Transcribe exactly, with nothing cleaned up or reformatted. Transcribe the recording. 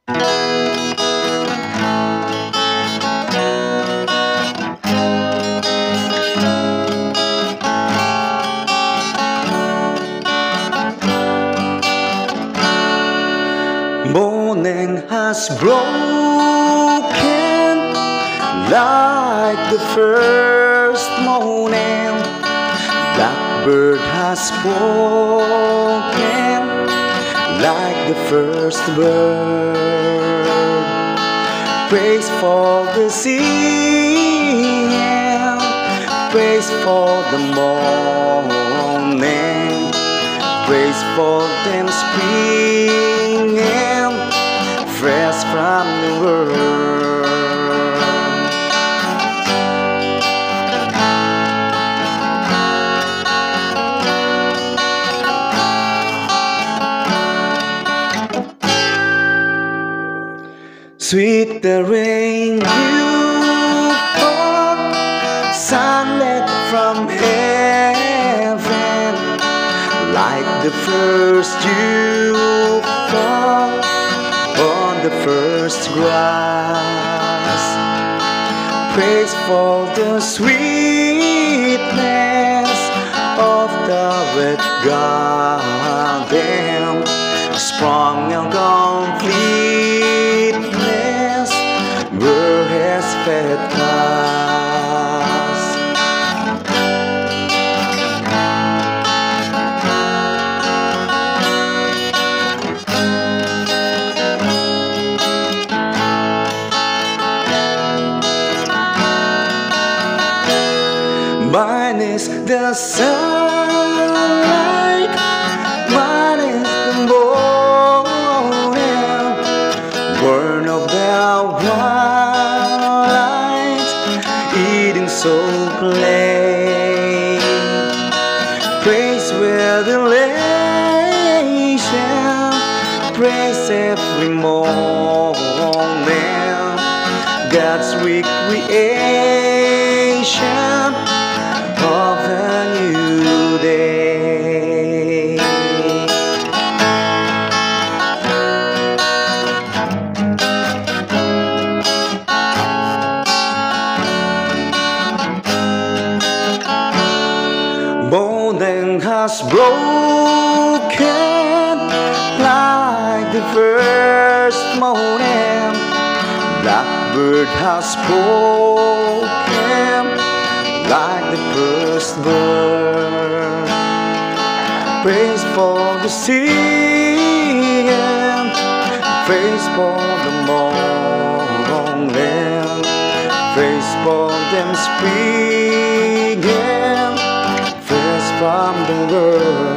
Morning has broken like the first morning. Blackbird has spoken like the first bird. Praise for the sea, praise for the morning, praise for them springing fresh from the world. Sweet the rain you pour, sunlit from heaven, like the first dew fall on the first grass. Praise for the sweetness of the red garden, sprung on completeness, where has fed us. Mine is the sunlight, mine is the morning, born of the twilight, eating so plain. Praise with elation, praise every morning, God's recreation of a new day. Morning has broken like the first morning. Blackbird has spoken like the first bird. Praise for the sea, praise for the morning, praise for them springing fresh from the world.